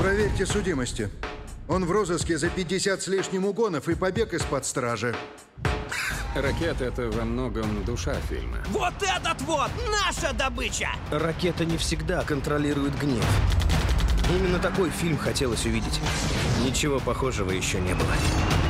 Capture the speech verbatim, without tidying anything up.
Проверьте судимости. Он в розыске за пятьдесят с лишним угонов и побег из-под стражи. Ракета — это во многом душа фильма. Вот этот вот наша добыча! Ракета не всегда контролирует гнев. Именно такой фильм хотелось увидеть. Ничего похожего еще не было.